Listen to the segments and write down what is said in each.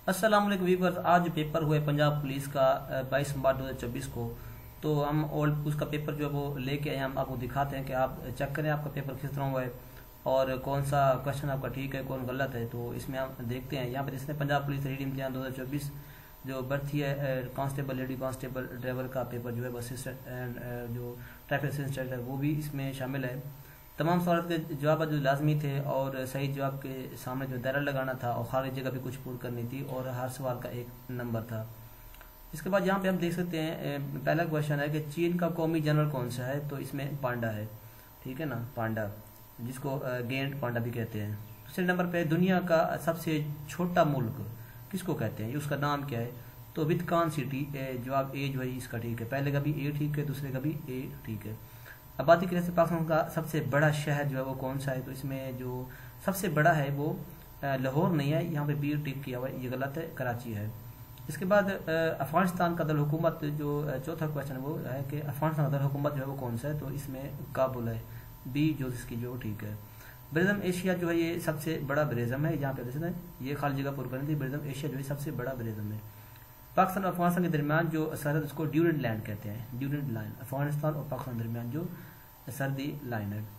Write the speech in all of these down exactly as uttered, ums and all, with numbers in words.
अस्सलाम वालेकुम व्यूअर्स। आज पेपर हुए पंजाब पुलिस का बाईस मार्च दो हज़ार चौबीस को। तो हम ओल्ड उसका पेपर जो है वो लेके आए, हम आपको दिखाते हैं कि आप चेक करें आपका पेपर किस तरह हुआ है और कौन सा क्वेश्चन आपका ठीक है कौन गलत है। तो इसमें हम देखते हैं यहाँ पर इसने पंजाब पुलिस रीड इम्तिहान दो हज़ार चौबीस जो भर्ती है कांस्टेबल लेडी कांस्टेबल ड्राइवर का पेपर जो है असिस्टेंट एंड जो ट्रैफिक असिस्टेंट है वो भी इसमें शामिल है। तमाम सवाल के जवाब जो लाजमी थे और सही जवाब के सामने जो दायरा लगाना था और खाली जगह भी कुछ पूरी करनी थी और हर सवाल का एक नंबर था। इसके बाद यहाँ पे हम देख सकते हैं पहला क्वेश्चन है कि चीन का कौमी जनरल कौन सा है। तो इसमें पांडा है, ठीक है ना, पांडा जिसको गेंड पांडा भी कहते हैं। दूसरे नंबर पे दुनिया का सबसे छोटा मुल्क किसको कहते हैं, उसका नाम क्या है। तो वितकान सिटी, जवाब ए जो है इसका ठीक है। पहले का भी ए ठीक है, दूसरे का भी ए ठीक है। आबादी के लिहाज से पाकिस्तान का सबसे बड़ा शहर जो है वो कौन सा है। तो इसमें जो सबसे बड़ा है वो लाहौर नहीं है, यहाँ पे बी टिक किया हुआ है, ये गलत है, कराची है। इसके बाद अफगानिस्तान का दारुल-हुकूमत जो चौथा क्वेश्चन है वो है कि अफगानिस्तान का दारुल-हुकूमत जो है वो कौन सा है। तो इसमें काबुल है, बी जो इसकी जो ठीक है। ब्रिज्म एशिया जो है ये सबसे बड़ा ब्रिज्म है, यहाँ पे देखें ये खाली जगह पूरी करनी थी। ब्रिज्म एशिया जो है सबसे बड़ा ब्रिज्म है। पाकिस्तान और अफगानिस्तान के दरमियान जो सरहद उसको ड्यूरेंट लाइन कहते हैं, ड्यूरेंट लाइन अफगानिस्तान और पाकिस्तान के दरमियान जो सर्दी लाइन है।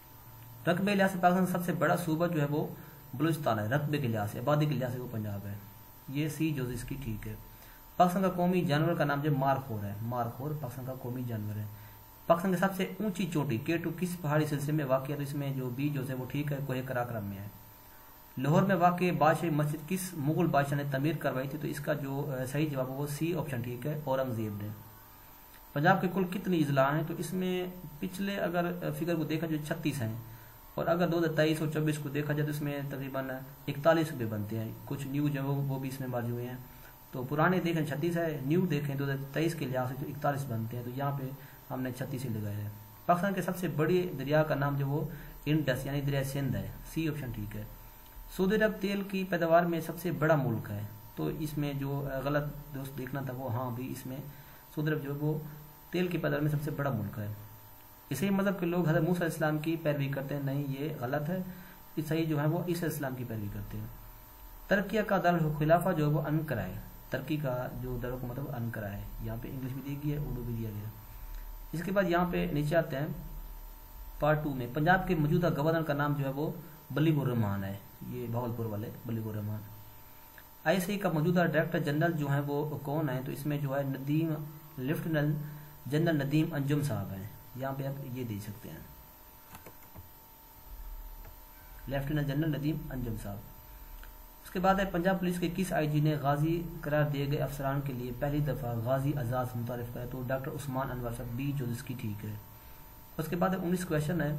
रकबे लिहाज से पाकिस्तान का सबसे बड़ा सूबा जो है वो बलूचिस्तान है। रकबे के लिहाज से, आबादी के लिहाज से वो पंजाब है, ये सी जो इसकी ठीक है। पाकिस्तान का कौमी जानवर का नाम जो मारखोर है, मारखोर पाकिस्तान का कौमी जानवर है। पाकिस्तान की सबसे ऊंची चोटी के टू किस पहाड़ी सिलसिले में वाक़ है। तो इसमें जो बी जो है वो ठीक है, कोहे कराक्रम में है। लाहौर में वाक़ बादशाही मस्जिद किस मुगल बादशाह ने तमीर करवाई थी। तो इसका जो सही जवाब है वो सी ऑप्शन ठीक है, औरंगजेब ने। पंजाब के कुल कितनी इजला हैं। तो इसमें पिछले अगर फिगर को देखा जाए छत्तीस हैं और अगर दो हज़ार तेईस और चौबीस को देखा जाए तो इसमें तकरीबन इकतालीस रुपये बनते हैं। कुछ न्यू जो है वो भी इसमें मर्ज हुए हैं। तो पुराने देखें छत्तीस है, न्यू देखें दो हज़ार तेईस के लिहाज से तो इकतालीस बनते हैं। तो यहाँ पे हमने छत्तीस ही लगाया है। पाकिस्तान के सबसे बड़ी दरिया का नाम जो वो इंडस यानी दरिया सिंध है, सी ऑप्शन ठीक है। सऊदी अरब तेल की पैदावार में सबसे बड़ा मुल्क है। तो इसमें जो गलत दोस्त देखना था वो हाँ भी इसमें सऊदी अरब जो है वो तेल की पैदावार में सबसे बड़ा मुल्क है। इसी मज़हब के लोग हज़रत मूसा इस्लाम की पैरवी करते हैं, नहीं ये गलत है। ईसाई जो है वो ईसा इस्लाम की पैरवी करते हैं। तुर्की का दारुल खिलाफा जो है वो अनकरा है। तुर्की का जो दारुल हुकूमत है वो अनकरा है। यहाँ पे इंग्लिश भी दी गई है, उर्दू भी दिया गया। इसके बाद यहाँ पे नीचे आते हैं पार्ट टू में। पंजाब के मौजूदा गवर्नर का नाम जो है वो बलीगुर रहमान है, ये भावलपुर वाले बलीगुर रहमान। आई एस आई का मौजूदा डायरेक्टर जनरल जो है वो कौन है। तो इसमें जो है नदीम लेफ्टिनेंट जनरल नदीम अंजुम साहब हैं, यहाँ पे आप ये दे सकते हैं, लेफ्टिनेंट जनरल नदीम अंजुम साहब। उसके बाद है पंजाब पुलिस के किस आईजी ने गाजी करार दिए गए अफसरान के लिए पहली दफा गाजी आजाद मुतारिफ कराया। तो डॉक्टर उस्मान अनवर साहब, बी जो इसकी ठीक है। उसके बाद उन्नीस क्वेश्चन है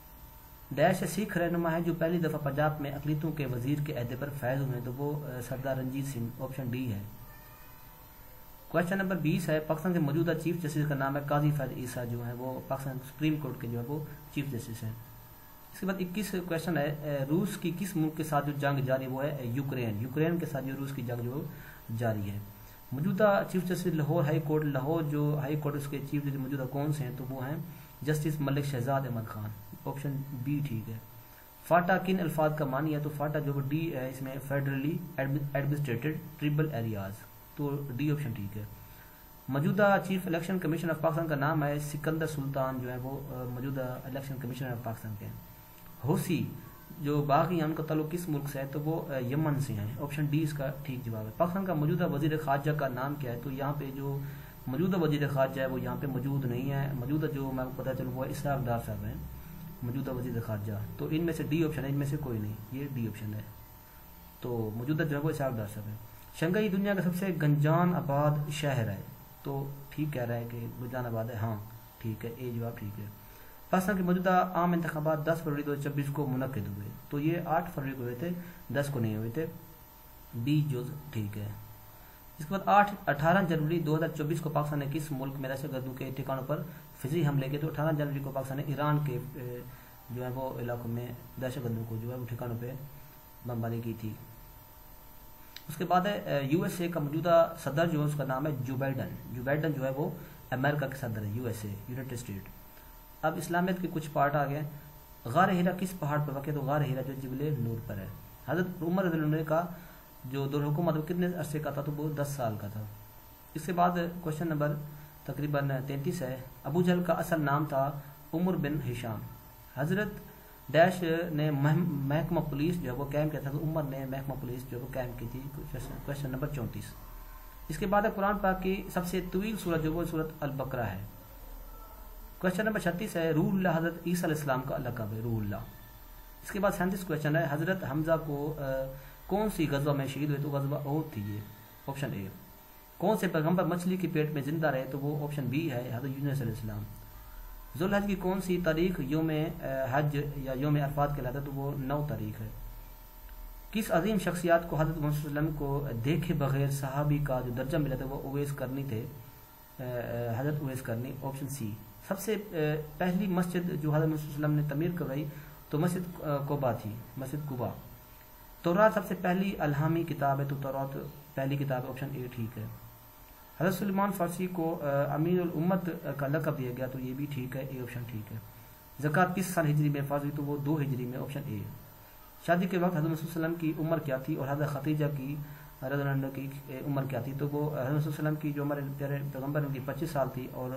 डैश सिख रहनुमा है जो पहली दफा पंजाब में अकलीतों के वजीर के अहदे पर फैज हुए। तो वो सरदार रंजीत सिंह, ऑप्शन डी है। क्वेश्चन नंबर बीस है पाकिस्तान के मौजूदा चीफ जस्टिस का नाम है काजी फैज ईसा, जो है वो पाकिस्तान सुप्रीम कोर्ट के जो है वो चीफ जस्टिस हैं। इसके बाद इक्कीस क्वेश्चन है रूस की किस मुल्क के साथ जो जंग जारी वो है यूक्रेन, यूक्रेन के साथ जो रूस की जंग जो जारी है। मौजूदा chief justice Lahore high court, Lahore जो हाई कोर्ट उसके चीफ जस्टिस मौजूदा कौन से हैं। तो वो हैं justice Malik Shahzad Ahmad Khan, option B ठीक है। फाटा किन अल्फाज का मानी है। तो फाटा जो डी है इसमें फेडरली एडमिनिस्ट्रेटेड ट्रिबल एरियाज, तो डी ऑप्शन ठीक है। मौजूदा chief election commission of Pakistan का नाम है सिकंदर सुल्तान, जो है वो मौजूदा इलेक्शन कमीशनर ऑफ पाकिस्तान के हैं। होसी जो बाकी हैं उनका ताल्लुक किस मुल्क से है। तो वो यमन से हैं, ऑप्शन डी इसका ठीक जवाब है। पाकिस्तान का मौजूदा वजीर खारजा का नाम क्या है। तो यहाँ पे जो मौजूदा वजीर खारजा है वो यहाँ पे मौजूद नहीं है। मौजूदा जो मैं पता चलूँ वो इसराक डार साहब हैं मौजूदा वजीर खारजा। तो इनमें से डी ऑप्शन है, इनमें से कोई नहीं, ये डी ऑप्शन है। तो मौजूदा जो है वो इसराक डार साहब है। शंघाई दुनिया का सबसे गंजान आबाद शहर है। तो ठीक कह रहा है कि गुलजान आबाद है, हाँ ठीक है, ए जवाब ठीक है। पाकिस्तान के मौजूदा आम इंतखाबात दस फरवरी दो हज़ार चौबीस को मुनक्किद हुए। तो ये आठ फरवरी को हुए थे, दस को नहीं हुए थे, बी जो ठीक है। इसके बाद आठ अठारह जनवरी दो हज़ार चौबीस को पाकिस्तान ने किस मुल्क में दहशतगर्दों के ठिकानों पर फिजी हमले किए। तो अठारह जनवरी को पाकिस्तान ने ईरान के जो है वो इलाकों में दहशतगर्दों को जो है वो ठिकानों पर बमबारी की थी। उसके बाद है यूएसए का मौजूदा सदर जो है उसका नाम है जो बाइडन। जो बाइडन जो है वो अमेरिका के सदर है, यूएसए यूनाइटेड स्टेट। अब इस्लामियत के कुछ पार्ट आ गए। गार हीरा किस पहाड़ पर वाक़ है। तो गार हीरा जो जिबल नूर पर है। हज़रत उमर रज़ियल्लाहु अन्हु ने कहा जो दारुल-हुकूमत वो कितने अरसे का था, तो वो दस साल का था। इसके बाद क्वेश्चन नंबर तकरीबन तैंतीस है, अबू जहल का असल नाम था उमर बिन हिशाम। हजरत डैश ने महकमा पुलिस जो है वो कायम किया था, तो उमर ने महकमा पुलिस जो है वो कायम की थी। क्वेश्चन नंबर चौंतीस। इसके बाद कुरान पाक की सबसे तवील सूरत जो वो सूरत अल बकरा है। क्वेश्चन नंबर छत्तीस है, रूहुल्लाह हजरत ईसा अलैहिस्सलाम का लक़ब है रूहुल्लाह। इसके बाद सैंतीस क्वेश्चन है, हजरत हमजा को आ, कौन सी गज़वा में शहीद हुए, तो गज़वा ओहद थी ये, ऑप्शन ए। कौन से पैगंबर मछली के पेट में जिंदा रहे, तो वो ऑप्शन बी है, हजरत यूनुस अलैहिस्सलाम। ज़ुल्हज की कौन सी तारीख योम हज या योम अरफात कहलाता है, तो वो नौ तारीख है। किस अजीम शख्सियत को हजरत मोहम्मद सल्लल्लाहु अलैहि वसल्लम को देखे बगैर सहाबी का जो दर्जा मिला था, वो उवैस करनी थे, हजरत उवैस करनी, ऑप्शन सी। सबसे पहली मस्जिद जो हजरत मोहम्मद सल्लल्लाहु अलैहि वसल्लम ने तमीर करवाई, तो मस्जिद कुबा थी, मस्जिद कुबा। तौरात सबसे पहली अलहामी किताब है, तो तौरात पहली किताब है, ऑप्शन ए ठीक है। हज़रत सुलेमान फ़ारसी को अमीरुल उम्मत का लक़ब दिया गया, तो ये भी ठीक है, ए ऑप्शन ठीक है। ज़कात किस साल हिजरी में फ़र्ज़ हुई, तो वो दो हिजरी में, ऑप्शन ए। शादी के वक्त हज़रत मोहम्मद सल्लल्लाहु अलैहि वसल्लम की उम्र क्या थी और हज़रत खदीजा की रज़ियल्लाहु अन्हा की उम्र क्या थी, तो वो हज़रत मोहम्मद सल्लल्लाहु अलैहि वसल्लम की जो उम्र प्यारे पैगंबर उनकी पच्चीस साल थी और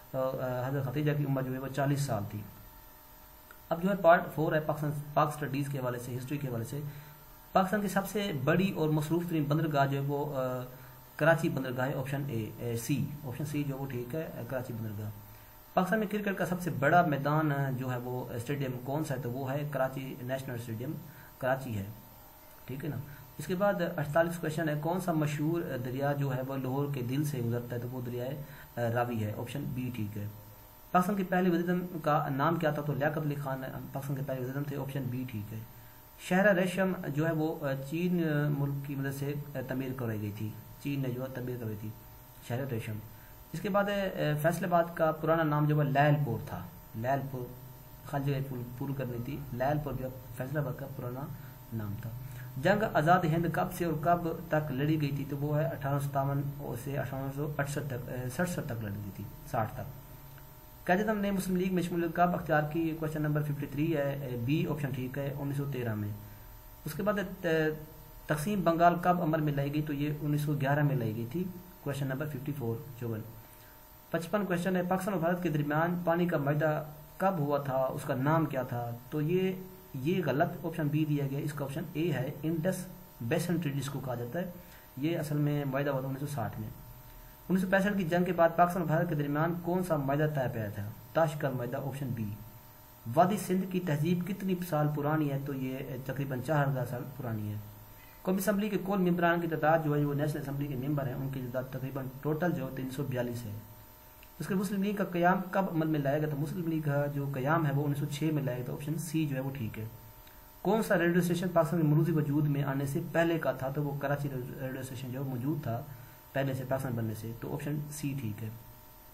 हज़रत खदीजा की उम्र जो है वो चालीस साल थी। अब जो है पार्ट फोर है पाकिस्तान पाक स्टडीज़ के हवाले से, हिस्ट्री के हवाले से। पाकिस्तान की सबसे बड़ी और मसरूफ़ तरीन बंदरगाह जो है वो आ, कराची बंदरगाह है, option A C, option C जो वो ठीक है, कराची बंदरगाह। पाकिस्तान में क्रिकेट का सबसे बड़ा मैदान जो है वो स्टेडियम कौन सा है, तो वो है कराची नेशनल स्टेडियम, कराची है, ठीक है ना। इसके बाद अड़तालीस क्वेश्चन है, कौन सा मशहूर दरिया जो है वो लाहौर के दिल से गुजरता है, तो वो दरिया रावी है, ऑप्शन बी ठीक है। पाकिस्तान के पहले वज़ीर-ए-आज़म का नाम क्या था, तो लियाकत अली खान पाकिस्तान के पहले वज़ीर-ए-आज़म थे, ऑप्शन बी ठीक है। शहर रेशम जो है वो चीन मुल्क की मदद से तमीर करवाई गई थी, चीन ने जो है तमीर करवाई थी शहर रेशम। इसके बाद फैसलाबाद का पुराना नाम जो है लैलपुर था, लैलपुर खाली जगह पूरी करनी थी, लैलपुर जो फैसलाबाद का पुराना नाम था। जंग आज़ाद हिंद कब से और कब तक लड़ी गई थी, तो वो है अठारह सौ सतावन से अठारह सौ अड़सठ तक सड़सठ तक लड़ी गई थी, साठ तक। कायद-ए-आज़म ने मुस्लिम लीग में शमूलियत कब अख्तियार की, क्वेश्चन नंबर फिफ्टी थ्री है, बी ऑप्शन ठीक है, उन्नीस सौ तेरह में। उसके बाद तकसीम बंगाल कब अमल में लाई गई, तो ये उन्नीस सौ ग्यारह में लाई गई थी, क्वेश्चन नंबर फिफ्टी फोर चौवन। पचपन क्वेश्चन है, पाकिस्तान और भारत के दरमियान पानी का माहिदा कब हुआ था, उसका नाम क्या था, तो ये ये गलत, ऑप्शन बी दिया गया, इसका ऑप्शन ए है, इंडस बेसन ट्रीटी जिसको कहा जाता है, ये असल में माहिदा हुआ था उन्नीस सौ साठ में। उन्नीस सौ पैंसठ की जंग के बाद पाकिस्तान और भारत के दरमियान कौन सा माहिदा तय पाया था, ताशकंद माहिदा, ऑप्शन बी। वादी सिंध की तहजीब कितनी साल पुरानी है, तो ये तकरीबन चार हजार साल पुरानी है। कौमी असम्बली के कुल मेम्बरान की तादाद जो है वो नेशनल असम्बली के मेंबर हैं, उनकी तादाद तकरीबन टोटल जो तीन सौ बयालीस है। उसके मुस्लिम लीग का क़याम कब अमल में लाया गया, तो मुस्लिम लीग का जो क़याम है वो उन्नीस सौ छः में लाया गया, तो ऑप्शन सी जो है वो ठीक है। कौन सा रेडियो स्टेशन पाकिस्तान के मरूजी वजूद में आने से पहले का था, तो वो कराची रेडियो स्टेशन जो मौजूद था पहले से पाकिस्तान बनने से, तो ऑप्शन सी ठीक है।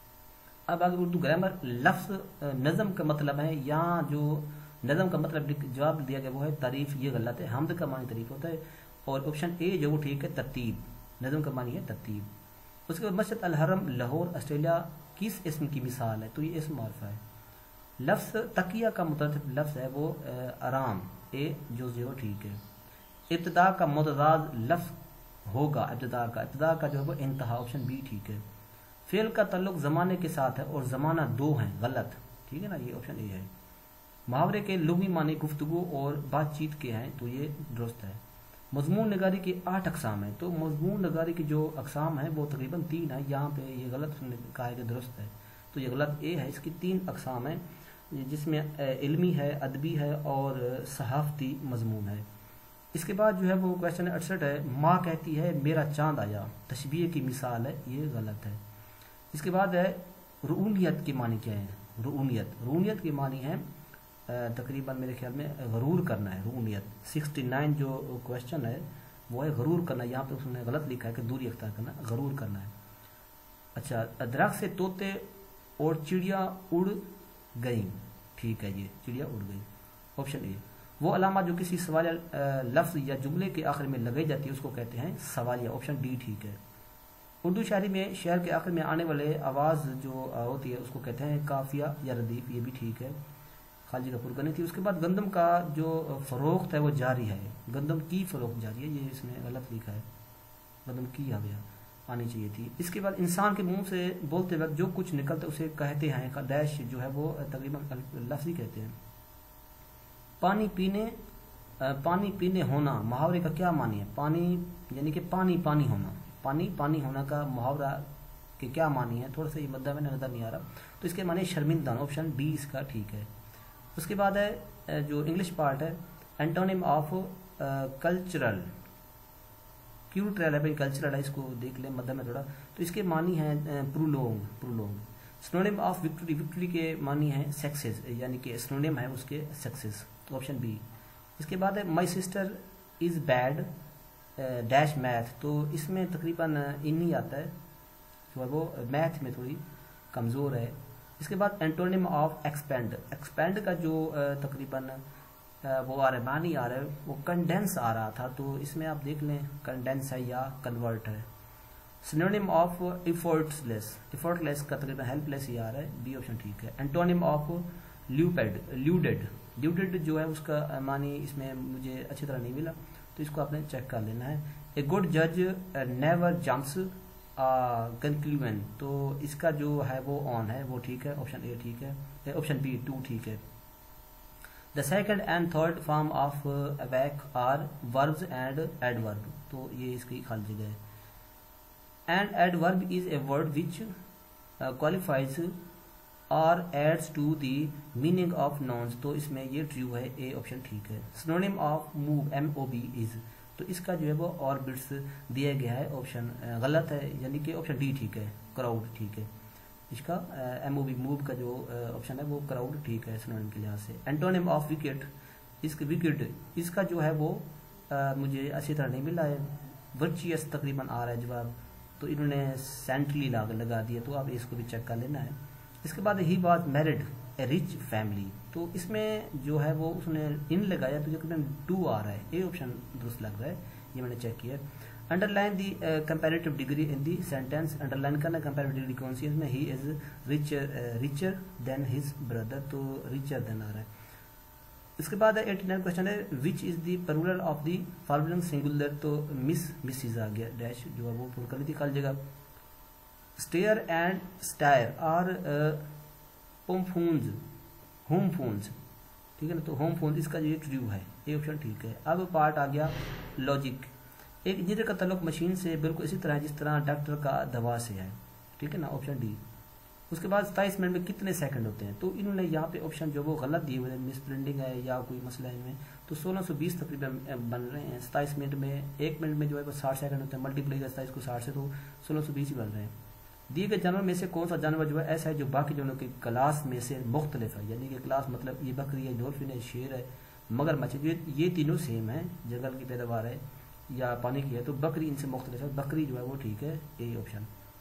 अब अगर उर्दू ग्रामर लफ्ज़ नज़म का मतलब है, यहाँ जो नज़म का मतलब जवाब दिया गया वो है तारीफ, ये गलत है, हमद का मानी तारीफ होता है, और ऑप्शन ए जो वो ठीक है तरतीब, नज़म का मानी है तरतीब। उसके बाद मस्जिद अल हरम लाहौर ऑस्ट्रेलिया किस इसम की मिसाल है, तो ये इसम मार्फा है। लफ्ज़ तकिया का मुतरदिफ लफ्ज़ है वो आराम, ए जो जो ठीक है। इब्तिदा का मुतज़ाद लफ्ज़ होगा, इब्तिदा का इब्तिदा का जो है वो इंतहा, ऑप्शन बी ठीक है। फेल का ताल्लुक ज़माने के साथ है और ज़माना दो हैं, गलत, ठीक है ना, ये ऑप्शन ए है। मुहावरे के लुग़वी मानी गुफ्तगू और बातचीत के हैं, तो ये दुरुस्त है। मज़मून नगारी की आठ अक़साम है, तो मज़मून नगारी की जो अक़साम है वो तकरीबन तीन है, यहाँ पे ये गलत कहा है कि दुरुस्त है, तो ये गलत ए है, इसकी तीन अक़साम है, जिसमें इल्मी है, अदबी है और सहाफ़ती मज़मून है। इसके बाद जो है वो क्वेश्चन अड़सठ है, माँ कहती है मेरा चाँद आया, तशबीह की मिसाल है, ये गलत है। इसके बाद है रूनियत की मानी क्या है, रूनियत रूनियत की मानी है तकरीबन मेरे ख्याल में गरूर करना है, रूनियत। सिक्सटी नाइन जो क्वेश्चन है वो है गरूर करना, यहाँ पे उसने गलत लिखा है कि दूरी अख्तियार करना, गरूर करना है। अच्छा, दरख्त से तोते और चिड़िया उड़ गई, ठीक है, ये चिड़िया उड़ गई, ऑप्शन ए। वो अलामा जो किसी सवालिया लफ्ज़ या जुमले के आखिर में लगाई जाती है उसको कहते हैं सवालिया, ऑप्शन डी ठीक है। उर्दू शायरी में शेर के आखिर में आने वाले आवाज़ जो होती है उसको कहते हैं काफिया या रदीफ, ये भी ठीक है। खाली जगह पूरी करनी थी। उसके बाद गंदम का जो फरोख्त है वो जारी है, गंदम की फरोख्त जारी है, ये इसमें गलत लिखा है, गंदम की आ गया, आनी चाहिए थी। इसके बाद इंसान के मुंह से बोलते वक्त जो कुछ निकलता है उसे कहते हैं का डैश जो है वो तकरीबन लफ्ज़ी कहते हैं। पानी पीने पानी पीने होना मुहावरे का क्या मानी है? पानी यानी कि पानी पानी होना, पानी पानी होना का मुहावरा के क्या मानी है? थोड़ा सा ये मद्दा में नजर नहीं आ रहा, तो इसके माने शर्मिंदा, ऑप्शन बी इसका ठीक है। उसके बाद है जो इंग्लिश पार्ट है, एंटोनिम ऑफ कल्चरल, क्यूट्रल है भाई, कल्चरल है, इसको देख ले मद्दा में थोड़ा, तो इसके मानी है prolong, prolong. Synonym of victory, victory के मानी है सक्सेस, यानी कि सिनोनिम है उसके सक्सेस, ऑप्शन बी। इसके बाद है my sister is bad dash math, तो इसमें तकरीबन इन ही आता है, जो है वो मैथ में थोड़ी कमज़ोर है। इसके बाद एंटोनिम ऑफ एक्सपेंड, एक्सपेंड का जो तकरीबन वो आ रहा है मानी आ रहा है वो कंडेंस आ रहा था, तो इसमें आप देख लें कंडेंस है या कन्वर्ट है। सिनोनिम ऑफ इफोर्टलेस, इफोर्टलेस का तकरीबन हेल्पलेस ही आ रहा है, बी ऑप्शन ठीक है। एंटोनिम ऑफ ल्यूपेड, ल्यूडेड, ल्यूडेड जो है उसका मानी इसमें मुझे अच्छी तरह नहीं मिला, तो इसको आपने चेक कर लेना है। ए गुड जज नेवर जंप्स कंक्लूजन, तो इसका जो है वो ऑन है, वो ठीक है, ऑप्शन ए ठीक है, ऑप्शन बी टू ठीक है। The second and third form of awake are verbs and adverb, तो ये इसकी खाली जगह है। And adverb is a word which qualifies और adds to the meaning of nouns, तो इसमें ये ट्रू है, ए ऑप्शन ठीक है। Synonym of move, M O B is, तो इसका जो है वो और बिट्स दिया गया है, ऑप्शन गलत है, यानी कि ऑप्शन डी ठीक है, क्राउड ठीक है। इसका एम ओ बी मूव का जो ऑप्शन है वो क्राउड ठीक है सिनोनिम के लिहाज से। एंटोनिम ऑफ विकेट, इसके विकेट इसका जो है वो आ, मुझे अच्छी तरह नहीं मिला है, वर्चियस तकरीबन आ रहा है जवाब, तो इन्होंने सेंट्रली लाग लगा दिया, तो आप इसको भी चेक कर लेना है। इसके बाद he was married a rich family, तो इसमें जो है वो उसने इन लगाया, तो तकरीबन टू आ रहा है, ए ऑप्शन दुरुस्त लग रहा है, ये मैंने चेक किया। Underline the comparative degree in the sentence, underline करना कंपैरेटिव डिग्री कौन सी है इसमें? He is richer richer than his brother, तो रिचर देन आ रहा है। इसके बाद एटी नाइन क्वेश्चन है, which is the plural of the following singular, तो मिस मिसिज आ गया, डैश जो है वो पूरी कर ली थी कल जगह। Stair and stare are homophones, homophones ठीक है ना, तो होमफोन्स इसका जो ट्रू है, ए ऑप्शन ठीक है। अब पार्ट आ गया लॉजिक, एक इंजीनियर का ताल्लुक मशीन से बिल्कुल इसी तरह जिस तरह डॉक्टर का दवा से है, ठीक है ना, ऑप्शन डी। उसके बाद सताईस मिनट में कितने सेकंड होते हैं, तो इन्होंने यहाँ पे ऑप्शन जो वो गलत दिए हुए हैं, मिस प्रिंटिंग है या कोई मसला है इनमें, तो सोलह सौ बीस तकरीबन बन रहे हैं। सताईस मिनट में एक मिनट में जो है वो साठ सेकंड होते हैं, मल्टीप्लाई का सताईस को साठ से, तो सोलह सौ बीस ही बन रहे हैं। दिए गए जानवर में से कौन सा जानवर जो है ऐसा है जो बाकी जानवरों की क्लास में से मुख्तलिफ है, यानी कि क्लास मतलब ये बकरी है, डॉल्फिन है, शेर है, मगरमच्छ, ये ये तीनों सेम है, जंगल की पैदावार है या पानी की है, तो बकरी इनसे मुख्तलिफ है, बकरी जो है वो ठीक है, ए ऑप्शन।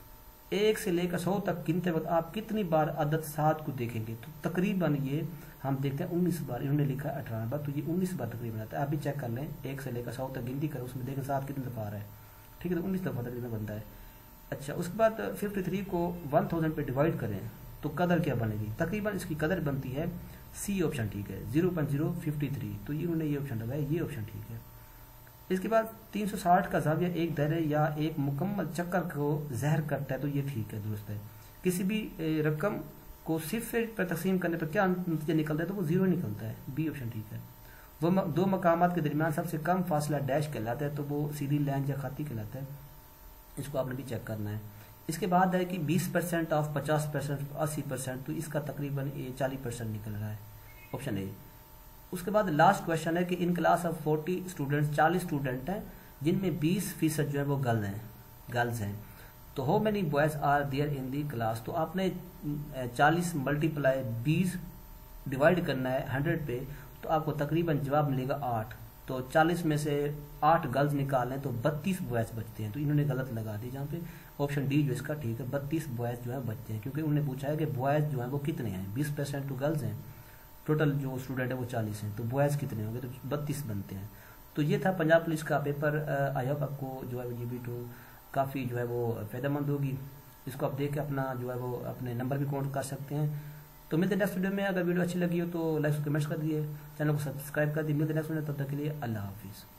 एक से लेकर सौ तक गिनते वक्त आप कितनी बार अदद सात को देखेंगे, तो तकरीबन ये हम देखते हैं उन्नीस बार, इन्होंने लिखा है अठारह बार, तो ये उन्नीस बार तकरीबन आता है। आप भी चेक कर लें, एक से लेकर सौ तक गिनती करें, उसमें देखें सात कितनी दफा आ रहा है, ठीक है, तो उन्नीस दफा तकरीबन बनता है। अच्छा, उसके बाद तिरेपन को वन थाउजेंड पे डिवाइड करें तो कदर क्या बनेगी, तकरीबन इसकी कदर बनती है, सी ऑप्शन ठीक है, zero point zero fifty three, तो ये उन्होंने ये ऑप्शन लगाया, ये ऑप्शन ठीक है। इसके बाद तीन सौ साठ का जाविया एक दायरे या एक मुकम्मल चक्कर को जहर करता है, तो ये ठीक है, दुरुस्त है। किसी भी रकम को सिर्फ पर तकसीम करने पर क्या नतीजा निकलता है, तो वो जीरो निकलता है, बी ऑप्शन ठीक है। वो दो मकामात के दरमियान सबसे कम फासला डैश कहलाता है, तो वो सीधी लाइन या खाती कहलाता है, इसको आपने भी चेक करना है। इसके बाद है कि बीस परसेंट ऑफ पचास परसेंट अस्सी परसेंट, तो इसका तकरीबन ये चालीस परसेंट निकल रहा है, ऑप्शन ए। उसके बाद लास्ट क्वेश्चन है कि in class of forty students, चालीस स्टूडेंट हैं जिनमें बीस फीसद जो है वो गर्ल हैं, गर्ल्स हैं, तो how many boys are there in the class, तो आपने चालीस मल्टीप्लाई बीस डिवाइड करना है हंड्रेड पे, तो आपको तकरीबन जवाब मिलेगा आठ, तो चालीस में से आठ गर्ल्स निकालें तो बत्तीस बॉयज बचते हैं, तो इन्होंने गलत लगा दी जहाँ पे, ऑप्शन डी जो इसका ठीक है, बत्तीस बॉयज जो है बचते हैं, क्योंकि उन्होंने पूछा है कि बॉयज जो है वो कितने हैं, बीस परसेंट तो गर्ल्स हैं, टोटल जो स्टूडेंट है वो चालीस हैं, तो बॉयज कितने होंगे, तो बत्तीस बनते हैं। तो ये था पंजाब पुलिस का पेपर। आई होप आपको जो है ये वीडियो काफ़ी जो है वो फ़ायदेमंद होगी, इसको आप देख के अपना जो है वो अपने नंबर भी काउंट कर सकते हैं। तो मिलते नेक्स्ट वीडियो में। अगर वीडियो अच्छी लगी हो तो लाइक कमेंट्स कर दिए, चैनल को सब्सक्राइब कर दिए। मिलते नेक्स्ट वीडियो, तब तक के लिए अल्लाह हाफिज़।